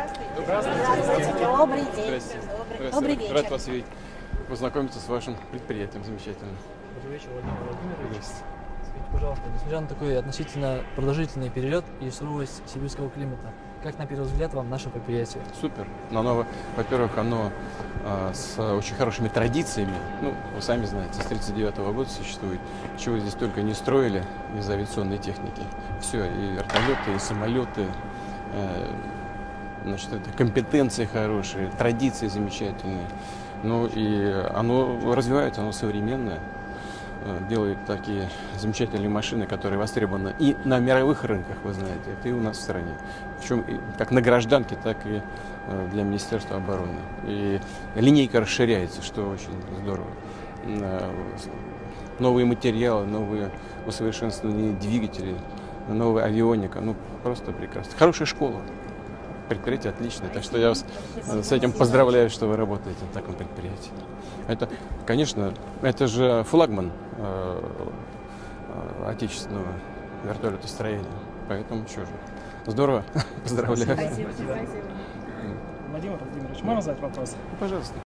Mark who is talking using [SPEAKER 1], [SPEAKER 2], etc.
[SPEAKER 1] Здравствуйте. Добрый день.
[SPEAKER 2] Здравствуйте.
[SPEAKER 1] Добрый вечер.
[SPEAKER 2] Рад вас видеть. Познакомиться с вашим предприятием замечательным.
[SPEAKER 3] Добрый вечер, Владимир Владимирович.
[SPEAKER 2] Здравствуйте.
[SPEAKER 3] Скажите, пожалуйста, несмотря на такой относительно продолжительный перелет и суровость сибирского климата, как на первый взгляд вам наше предприятие?
[SPEAKER 2] Супер. Во-первых, оно с очень хорошими традициями. Ну, вы сами знаете, с 1939 года существует. Чего здесь только не строили из авиационной техники. Все, и вертолеты, и самолеты. Значит, это компетенции хорошие, традиции замечательные. Ну и оно развивается, оно современное. Делает такие замечательные машины, которые востребованы и на мировых рынках, вы знаете, это и у нас в стране. Причем как на гражданке, так и для Министерства обороны. И линейка расширяется, что очень здорово. Новые материалы, новые усовершенствованные двигатели, новая авионика. Ну, просто прекрасно. Хорошая школа. Предприятие отличное. Так что я вас с этим поздравляю, что вы работаете на таком предприятии. Это, конечно, это же флагман отечественного вертолетостроения. Поэтому что же, здорово, поздравляю.
[SPEAKER 4] Спасибо. Владимир Владимирович, можно задать вопрос?
[SPEAKER 2] Пожалуйста.